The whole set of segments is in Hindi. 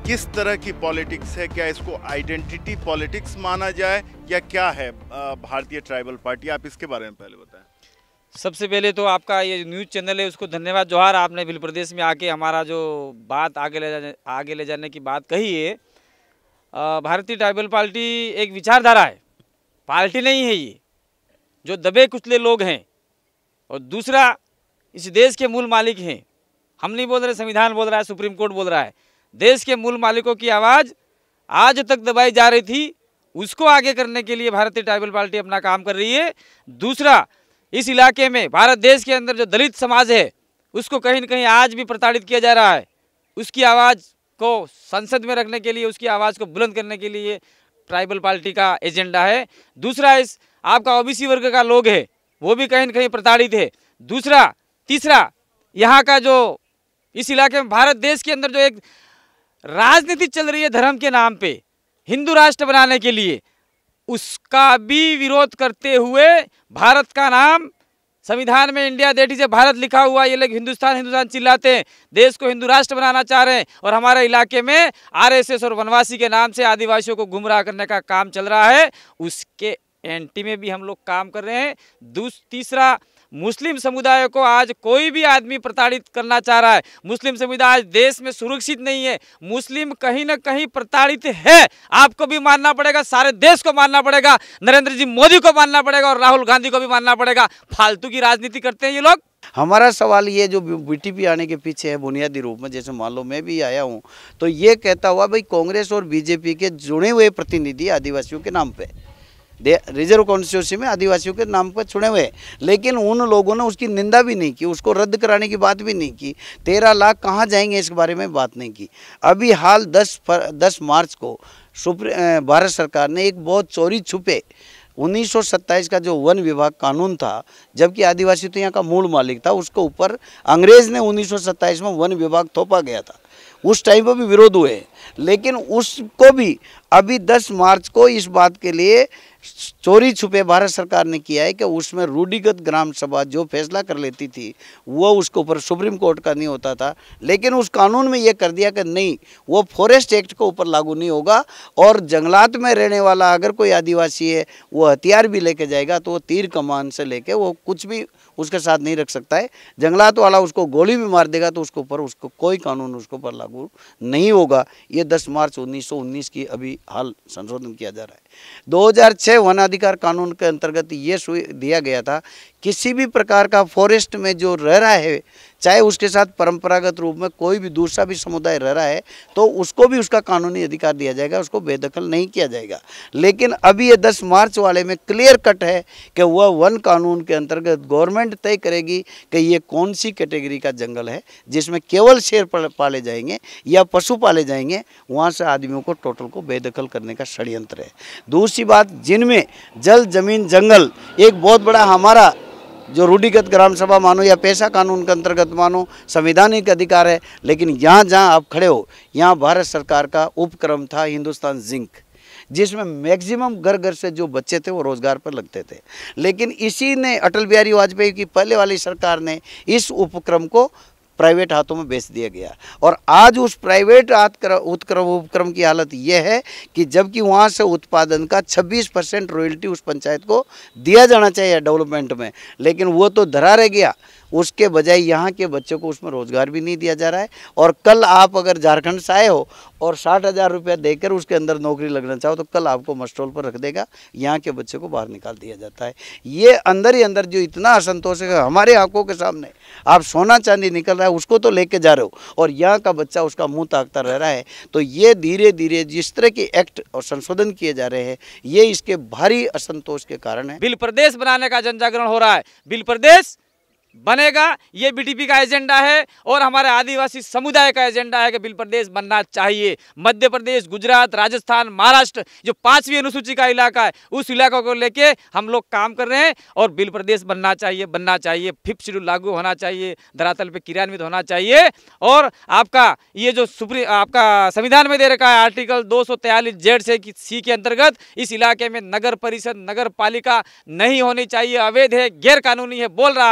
किस तरह की पॉलिटिक्स है? क्या इसको आइडेंटिटी पॉलिटिक्स माना जाए या क्या है भारतीय ट्राइबल पार्टी? आप इसके बारे में पहले बताएं। सबसे पहले तो आपका ये न्यूज़ चैनल है उसको धन्यवाद जोहार। आपने भिल प्रदेश में आके हमारा जो बात आगे ले जाने की बात कही है। भारतीय ट्राइबल पार्टी एक विचारधारा है, पार्टी नहीं है। ये जो दबे कुचले लोग हैं और दूसरा इस देश के मूल मालिक हैं। हम नहीं बोल रहे, संविधान बोल रहा है, सुप्रीम कोर्ट बोल रहा है। देश के मूल मालिकों की आवाज़ आज तक दबाई जा रही थी, उसको आगे करने के लिए भारतीय ट्राइबल पार्टी अपना काम कर रही है। दूसरा, इस इलाके में भारत देश के अंदर जो दलित समाज है उसको कहीं न कहीं आज भी प्रताड़ित किया जा रहा है। उसकी आवाज़ को संसद में रखने के लिए, उसकी आवाज़ को बुलंद करने के लिए ट्राइबल पार्टी का एजेंडा है। दूसरा, इस आपका ओबीसी वर्ग का लोग है वो भी कहीं न कहीं प्रताड़ित है। तीसरा, यहाँ का जो इस इलाके में भारत देश के अंदर जो एक राजनीति चल रही है धर्म के नाम पे हिंदू राष्ट्र बनाने के लिए, उसका भी विरोध करते हुए भारत का नाम संविधान में India that is a Bharat लिखा हुआ, ये लोग हिंदुस्तान हिंदुस्तान चिल्लाते हैं, देश को हिंदू राष्ट्र बनाना चाह रहे हैं। और हमारे इलाके में आरएसएस और वनवासी के नाम से आदिवासियों को गुमराह करने का काम चल रहा है, उसके एंटी में भी हम लोग काम कर रहे हैं। तीसरा, मुस्लिम समुदाय को आज कोई भी आदमी प्रताड़ित करना चाह रहा है। मुस्लिम समुदाय आज देश में सुरक्षित नहीं है, मुस्लिम कहीं ना कहीं प्रताड़ित है। आपको भी मानना पड़ेगा, सारे देश को मानना पड़ेगा, नरेंद्र जी मोदी को मानना पड़ेगा और राहुल गांधी को भी मानना पड़ेगा। फालतू की राजनीति करते हैं ये लोग। हमारा सवाल ये जो बीटीपी आने के पीछे है बुनियादी रूप में, जैसे मान लो मैं भी आया हूँ तो ये कहता हुआ भाई कांग्रेस और बीजेपी के जुड़े हुए प्रतिनिधि आदिवासियों के नाम पे, रिजर्व कॉन्स्टिट्यूंसी में आदिवासियों के नाम पर चुने हुए, लेकिन उन लोगों ने उसकी निंदा भी नहीं की, उसको रद्द कराने की बात भी नहीं की। 13 लाख कहाँ जाएंगे इस बारे में बात नहीं की। अभी हाल 10 मार्च को भारत सरकार ने एक बहुत चोरी छुपे 1927 का जो वन विभाग कानून था, जबकि आदिवासी तो यहाँ का मूल मालिक था, उसके ऊपर अंग्रेज ने 1927 में वन विभाग थोपा गया था। उस टाइम पर भी विरोध हुए, लेकिन उसको भी अभी 10 मार्च को इस बात के लिए चोरी छुपे भारत सरकार ने किया है कि उसमें रूढ़िगत ग्राम सभा जो फैसला कर लेती थी वो उसके ऊपर सुप्रीम कोर्ट का नहीं होता था, लेकिन उस कानून में ये कर दिया कि नहीं, वो फॉरेस्ट एक्ट के ऊपर लागू नहीं होगा। और जंगलात में रहने वाला अगर कोई आदिवासी है वो हथियार भी लेके जाएगा तो वो तीर कमान से लेके वो कुछ भी उसके साथ नहीं रख सकता है। जंगलात वाला उसको गोली भी मार देगा तो उसके ऊपर उसको कोई कानून उसके ऊपर लागू नहीं होगा। ये 10 मार्च 1919 की अभी हाल संशोधन किया जा रहा है। 2006 वन अधिकार कानून के अंतर्गत ये दिया गया था, किसी भी प्रकार का फॉरेस्ट में जो रह रहा है, चाहे उसके साथ परंपरागत रूप में कोई भी दूसरा भी समुदाय रह रहा है, तो उसको भी उसका कानूनी अधिकार दिया जाएगा, उसको बेदखल नहीं किया जाएगा। लेकिन अभी ये 10 मार्च वाले में क्लियर कट है कि वह वन कानून के अंतर्गत गवर्नमेंट तय करेगी कि ये कौन सी कैटेगरी का जंगल है जिसमें केवल शेर पाले जाएंगे या पशु पाले जाएंगे, वहाँ से आदमियों को टोटल को बेदखल करने का षड्यंत्र है। दूसरी बात, जिनमें जल जमीन जंगल एक बहुत बड़ा हमारा जो रूढ़िगत ग्राम सभा मानो या पैसा कानून के अंतर्गत मानो संवैधानिक अधिकार है, लेकिन यहाँ जहाँ आप खड़े हो यहाँ भारत सरकार का उपक्रम था हिंदुस्तान जिंक, जिसमें मैक्सिमम घर घर से जो बच्चे थे वो रोजगार पर लगते थे। लेकिन इसी ने अटल बिहारी वाजपेयी की पहले वाली सरकार ने इस उपक्रम को प्राइवेट हाथों में बेच दिया गया। और आज उस प्राइवेट उपक्रम की हालत यह है कि जबकि वहाँ से उत्पादन का 26% रॉयल्टी उस पंचायत को दिया जाना चाहिए डेवलपमेंट में, लेकिन वो तो धरा रह गया। उसके बजाय यहाँ के बच्चों को उसमें रोज़गार भी नहीं दिया जा रहा है। और कल आप अगर झारखंड से आए हो और 60,000 रुपया देकर उसके अंदर नौकरी लगना चाहो तो कल आपको मस्टोल पर रख देगा, यहाँ के बच्चे को बाहर निकाल दिया जाता है। ये अंदर ही अंदर जो इतना असंतोष है, हमारे आंखों के सामने आप सोना चांदी निकल रहा है उसको तो लेके जा रहे हो और यहाँ का बच्चा उसका मुँह ताकता रह रहा है। तो ये धीरे धीरे जिस तरह के एक्ट और संशोधन किए जा रहे हैं ये इसके भारी असंतोष के कारण है। भिल प्रदेश बनाने का जन जागरण हो रहा है, भिल प्रदेश बनेगा, ये बीटीपी का एजेंडा है और हमारे आदिवासी समुदाय का एजेंडा है कि भिल प्रदेश बनना चाहिए। मध्य प्रदेश, गुजरात, राजस्थान, महाराष्ट्र जो 5वीं अनुसूची का इलाका है उस इलाकों को लेके हम लोग काम कर रहे हैं और भिल प्रदेश बनना चाहिए। 5th शेड्यूल लागू होना चाहिए, धरातल पे क्रियान्वित होना चाहिए। और आपका ये जो आपका संविधान में दे रखा है आर्टिकल 243 Z से सी के अंतर्गत इस इलाके में नगर परिषद, नगर पालिका नहीं होनी चाहिए, अवैध है, गैर कानूनी है बोल रहा है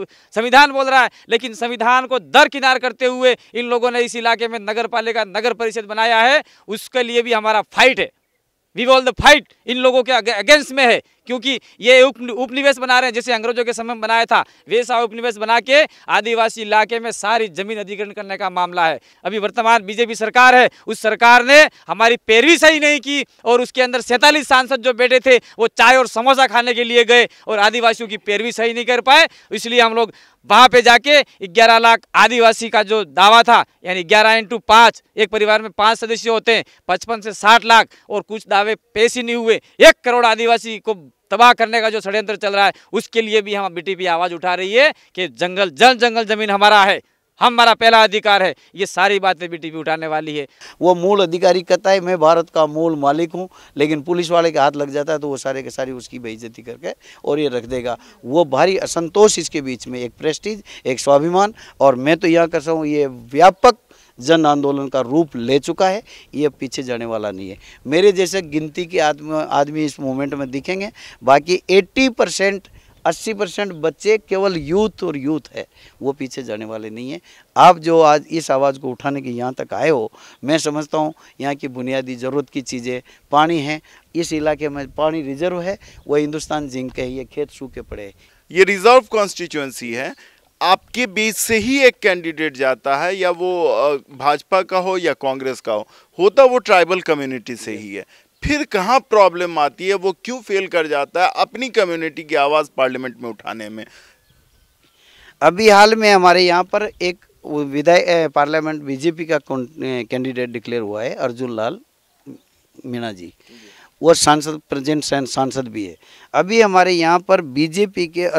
संविधान बोल रहा है, लेकिन संविधान को दरकिनार करते हुए इन लोगों ने इस इलाके में नगर पालिका, नगर परिषद बनाया है। उसके लिए भी हमारा फाइट है। वी विल द फाइट इन लोगों के अगेंस्ट में है, क्योंकि ये उपनिवेश बना रहे हैं, जैसे अंग्रेजों के समय में बनाया था वैसा उपनिवेश बना के आदिवासी इलाके में सारी जमीन अधिग्रहण करने का मामला है। अभी वर्तमान बीजेपी सरकार है, उस सरकार ने हमारी पैरवी सही नहीं की और उसके अंदर 47 सांसद जो बैठे थे वो चाय और समोसा खाने के लिए गए और आदिवासियों की पैरवी सही नहीं कर पाए। इसलिए हम लोग वहाँ पे जाके 11 लाख आदिवासी का जो दावा था, यानी 11 × 5, एक परिवार में 5 सदस्य होते हैं, 55 से 60 लाख और कुछ दावे पेश ही नहीं हुए। 1 करोड़ आदिवासी को तबाह करने का जो षड्यंत्र चल रहा है, उसके लिए भी हम बीटीपी आवाज उठा रही है कि जंगल जमीन हमारा है, हमारा पहला अधिकार है। ये सारी बातें बीटीपी उठाने वाली है। वो मूल अधिकारी कहता है मैं भारत का मूल मालिक हूँ, लेकिन पुलिस वाले के हाथ लग जाता है तो वो सारे के सारी उसकी बेइज्जती करके और ये रख देगा। वो भारी असंतोष इसके बीच में, एक प्रेस्टीज, एक स्वाभिमान, और मैं तो यहाँ कर सकता हूँ ये व्यापक जन आंदोलन का रूप ले चुका है। ये पीछे जाने वाला नहीं है। मेरे जैसे गिनती के आदमी इस मूवमेंट में दिखेंगे, बाकी 80% 80% बच्चे केवल यूथ है, वो पीछे जाने वाले नहीं है। आप जो आज इस आवाज़ को उठाने के यहाँ तक आए हो, मैं समझता हूँ यहाँ की बुनियादी ज़रूरत की चीज़ें पानी है, इस इलाके में पानी रिजर्व है, वो हिंदुस्तान जिंक है, ये खेत सूखे पड़े हैं। ये रिजर्व कॉन्स्टिट्यूएंसी है, आपके बीच से ही एक कैंडिडेट जाता है, या वो भाजपा का हो या कांग्रेस का होता वो ट्राइबल कम्युनिटी से ही है। फिर कहाँ प्रॉब्लम आती है, वो क्यों फेल कर जाता है अपनी कम्युनिटी की आवाज़ पार्लियामेंट में उठाने में? अभी हाल में हमारे यहाँ पर एक विधायक पार्लियामेंट बीजेपी का कैंडिडेट डिक्लेयर हुआ है, अर्जुन लाल मीणा जी, वो सांसद, प्रेजेंट सांसद भी है। अभी हमारे यहाँ पर बीजेपी के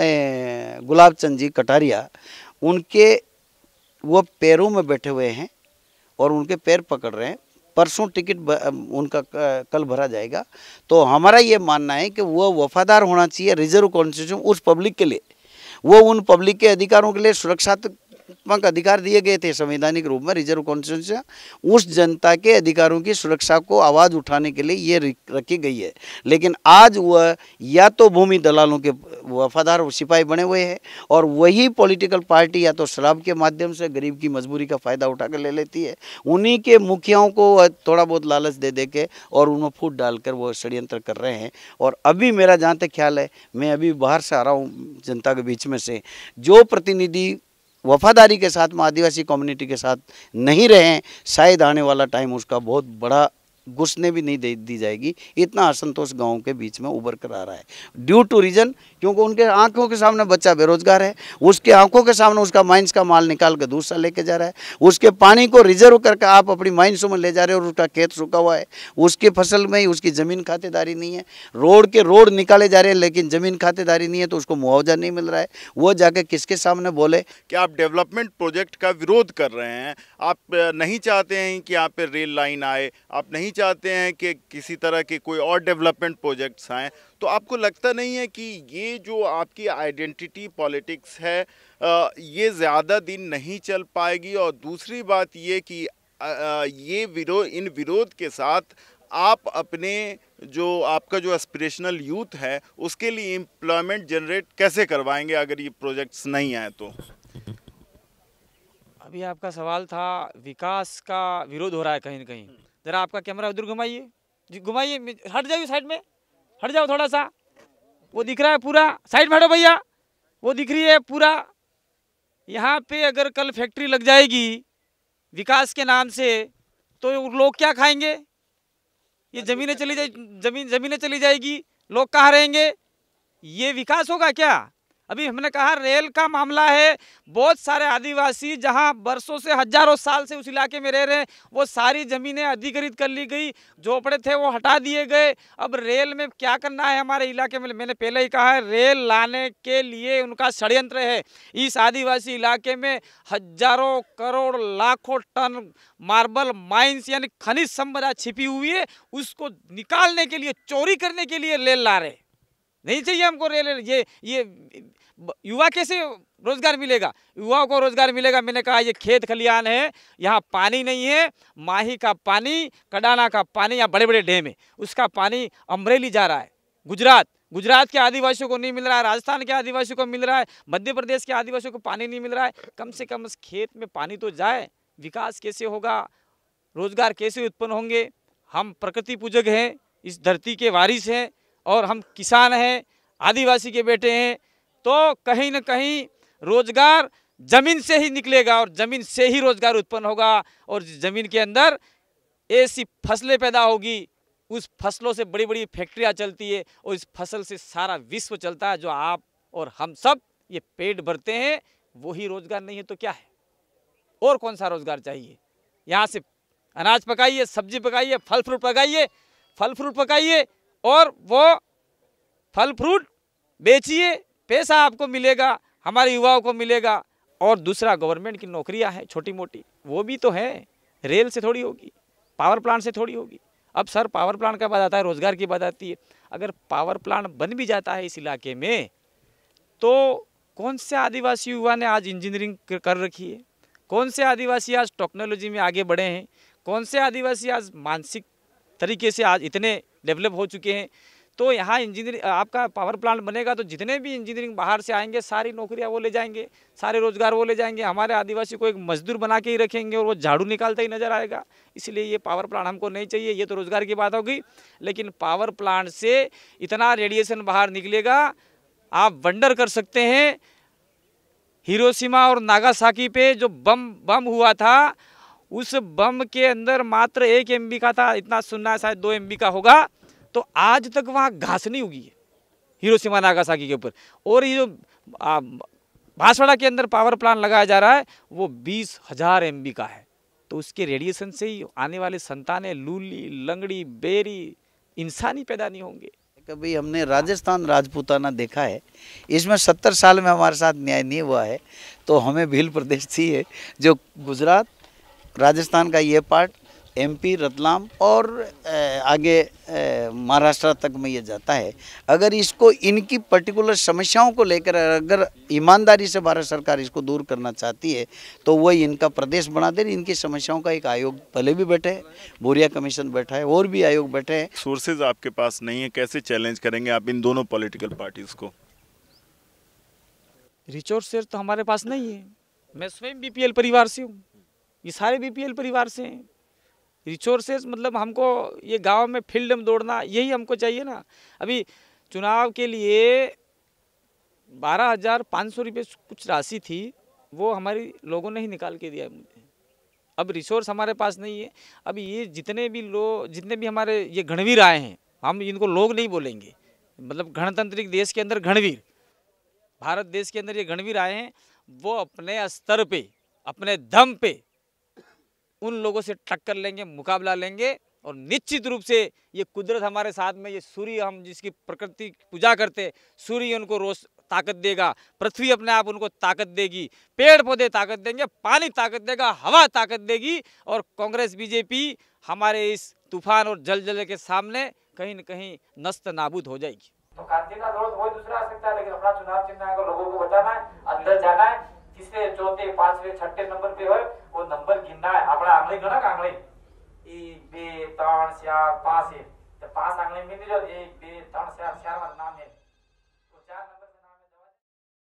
गुलाब चंद जी कटारिया, उनके वो पैरों में बैठे हुए हैं और उनके पैर पकड़ रहे हैं। परसों टिकट उनका कल भरा जाएगा। तो हमारा ये मानना है कि वो वफादार होना चाहिए रिजर्व कॉन्स्टिट्यूशन उस पब्लिक के लिए, वो उन पब्लिक के अधिकारों के लिए सुरक्षात्मक अधिकार दिए गए थे संवैधानिक रूप में। रिजर्व कॉन्स्टिट्यूशन उस जनता के अधिकारों की सुरक्षा को आवाज़ उठाने के लिए ये रखी गई है। लेकिन आज वह या तो भूमि दलालों के वफादार सिपाही बने हुए हैं और वही पॉलिटिकल पार्टी या तो शराब के माध्यम से गरीब की मजबूरी का फ़ायदा उठा कर ले लेती है। उन्हीं के मुखियाओं को थोड़ा बहुत लालच दे के और उनमें फूट डालकर वो षड्यंत्र कर रहे हैं। और अभी मेरा जहाँ तक ख्याल है, मैं अभी बाहर से आ रहा हूँ जनता के बीच में से, जो प्रतिनिधि वफादारी के साथ में आदिवासी कम्युनिटी के साथ नहीं रहे हैं, शायद आने वाला टाइम उसका बहुत बड़ा घुसने भी नहीं दी जाएगी। इतना असंतोष गाँव के बीच में उभर कर आ रहा है ड्यू टू रीजन, क्योंकि उनके आंखों के सामने बच्चा बेरोजगार है, उसके आंखों के सामने उसका माइंस का माल निकाल कर दूसरा लेके जा रहा है, उसके पानी को रिजर्व करके आप अपनी माइंसों में ले जा रहे हो और उसका खेत सूखा हुआ है, उसकी फसल में ही उसकी ज़मीन खातेदारी नहीं है, रोड निकाले जा रहे हैं लेकिन ज़मीन खातेदारी नहीं है, तो उसको मुआवजा नहीं मिल रहा है। वो जाके किसके सामने बोले कि आप डेवलपमेंट प्रोजेक्ट का विरोध कर रहे हैं, आप नहीं चाहते हैं कि यहाँ पे रेल लाइन आए, आप नहीं चाहते हैं कि किसी तरह के कोई और डेवलपमेंट प्रोजेक्ट्स आएँ, तो आपको लगता नहीं है कि ये जो आपकी आइडेंटिटी पॉलिटिक्स है ये ज़्यादा दिन नहीं चल पाएगी? और दूसरी बात ये कि ये विरोध के साथ आप अपने जो आपका जो एस्पिरेशनल यूथ है उसके लिए एम्प्लॉयमेंट जनरेट कैसे करवाएंगे अगर ये प्रोजेक्ट्स नहीं आए तो? अभी आपका सवाल था विकास का विरोध हो रहा है कहीं ना कहीं। जरा आपका कैमरा उधर घुमाइए जी, घुमाइए, हट जाइए साइड में, हट जाओ थोड़ा सा, वो दिख रहा है पूरा, साइड में हटो भैया, वो दिख रही है पूरा। यहाँ पे अगर कल फैक्ट्री लग जाएगी विकास के नाम से तो लोग क्या खाएंगे? ये जमीनें चली जाएगी, लोग कहाँ रहेंगे? ये विकास होगा क्या? अभी हमने कहा रेल का मामला है, बहुत सारे आदिवासी जहां बरसों से हजारों साल से उस इलाके में रह रहे हैं, वो सारी ज़मीनें अधिग्रहित कर ली गई, झोपड़े थे वो हटा दिए गए। अब रेल में क्या करना है हमारे इलाके में? मैंने पहले ही कहा है, रेल लाने के लिए उनका षड्यंत्र है। इस आदिवासी इलाके में हजारों करोड़ लाखों टन मार्बल माइंस यानी खनिज संपदा छिपी हुई है, उसको निकालने के लिए, चोरी करने के लिए रेल ला रहे। नहीं चाहिए हमको रेल। ये युवा कैसे रोजगार मिलेगा? युवाओं को रोजगार मिलेगा? मैंने कहा ये खेत खलियान है, यहाँ पानी नहीं है, माही का पानी, कडाना का पानी या बड़े बड़े डैम है, उसका पानी अमरेली जा रहा है, गुजरात, गुजरात के आदिवासियों को नहीं मिल रहा है, राजस्थान के आदिवासियों को मिल रहा है, मध्य प्रदेश के आदिवासियों को पानी नहीं मिल रहा है। कम से कम उस खेत में पानी तो जाए, विकास कैसे होगा, रोजगार कैसे उत्पन्न होंगे। हम प्रकृति पूजक हैं, इस धरती के वारिस हैं और हम किसान हैं, आदिवासी के बेटे हैं, तो कहीं न कहीं रोजगार जमीन से ही निकलेगा और जमीन से ही रोजगार उत्पन्न होगा और जमीन के अंदर ऐसी फसलें पैदा होगी, उस फसलों से बड़ी बड़ी फैक्ट्रियाँ चलती है और इस फसल से सारा विश्व चलता है। जो आप और हम सब ये पेट भरते हैं, वही रोजगार नहीं है तो क्या है? और कौन सा रोजगार चाहिए? यहाँ से अनाज पकाइए, सब्जी पकाइए, फल फ्रूट पकाइए और वो फल फ्रूट बेचिए, पैसा आपको मिलेगा, हमारे युवाओं को मिलेगा। और दूसरा, गवर्नमेंट की नौकरियां हैं छोटी मोटी, वो भी तो है, रेल से थोड़ी होगी, पावर प्लांट से थोड़ी होगी। अब सर पावर प्लांट का बात आता है, रोजगार की बात आती है। अगर पावर प्लांट बन भी जाता है इस इलाके में, तो कौन से आदिवासी युवा ने आज इंजीनियरिंग कर रखी है? कौन से आदिवासी आज टेक्नोलॉजी में आगे बढ़े हैं? कौन से आदिवासी आज मानसिक तरीके से आज इतने डेवलप हो चुके हैं? तो यहाँ इंजीनियरिंग, आपका पावर प्लांट बनेगा तो जितने भी इंजीनियरिंग बाहर से आएंगे, सारी नौकरियाँ वो ले जाएंगे, सारे रोजगार वो ले जाएंगे। हमारे आदिवासी को एक मजदूर बना के ही रखेंगे और वो झाड़ू निकालता ही नजर आएगा। इसलिए ये पावर प्लांट हमको नहीं चाहिए। ये तो रोजगार की बात होगी, लेकिन पावर प्लांट से इतना रेडिएशन बाहर निकलेगा, आप वंडर कर सकते हैं। हिरोशिमा और नागासाकी पे जो बम हुआ था, उस बम के अंदर मात्र 1 MB का था, इतना सुनना है शायद 2 MB का होगा। तो आज तक वहाँ घास नहीं उगी है हिरोशिमा नागासाकी के ऊपर। और ये जो बांसवाड़ा के अंदर पावर प्लांट लगाया जा रहा है, वो 20,000 MB का है। तो उसके रेडिएशन से ही आने वाले संतानें लूली, लंगड़ी, बेरी, इंसानी पैदा नहीं होंगे। कभी हमने राजस्थान राजपूताना देखा है, इसमें 70 साल में हमारे साथ न्याय नहीं हुआ है, तो हमें भील प्रदेश चाहिए जो गुजरात, राजस्थान का ये पार्ट, MP, रतलाम और आगे महाराष्ट्र तक में ये जाता है। अगर इसको इनकी पर्टिकुलर समस्याओं को लेकर अगर ईमानदारी से भारत सरकार इसको दूर करना चाहती है, तो वही इनका प्रदेश बना दे। इनकी समस्याओं का एक आयोग पहले भी बैठे है, भूरिया कमीशन बैठा है, और भी आयोग बैठे हैं। सोर्सेज आपके पास नहीं है, कैसे चैलेंज करेंगे आप इन दोनों पॉलिटिकल पार्टीज को? रिसोर्सेज तो हमारे पास नहीं है। मैं स्वयं BPL परिवार से हूँ, ये सारे BPL परिवार से हैं। रिसोर्सेज मतलब हमको ये गांव में फील्ड में दौड़ना, यही हमको चाहिए ना। अभी चुनाव के लिए 12,500 रुपये कुछ राशि थी, वो हमारी लोगों ने ही निकाल के दिया मुझे। अब रिसोर्स हमारे पास नहीं है। अब ये जितने भी हमारे ये गणवीर आए हैं, हम इनको लोग नहीं बोलेंगे, मतलब गणतांत्रिक देश के अंदर गणवीर, भारत देश के अंदर ये गणवीर आए हैं, वो अपने स्तर पे, अपने दम पे उन लोगों से टक्कर लेंगे, मुकाबला लेंगे। और निश्चित रूप से ये कुदरत हमारे साथ में, ये सूर्य, हम जिसकी प्रकृति पूजा करते, सूर्य उनको रोज ताकत देगा, पृथ्वी अपने आप उनको ताकत देगी, पेड़ पौधे ताकत देंगे, पानी ताकत देगा, हवा ताकत देगी। और कांग्रेस BJP हमारे इस तूफान और जलजले के सामने कहीं न कहीं नस्त नाबूद हो जाएगी। तो क्रांति का दौर कोई दूसरा आ सकता है, लेकिन अपना चुनाव चिन्ह है, लोगों को बचाना है, अंदर जाना है, तीसरे, चौथे, 5वें, 6ठे नंबर पे हो, वो नंबर गिनना है। अपना आंगली गणक, आंगली 1 2 3 4 5 है, तो 5 आंगली में जो 1 2 3 4 4 नाम है।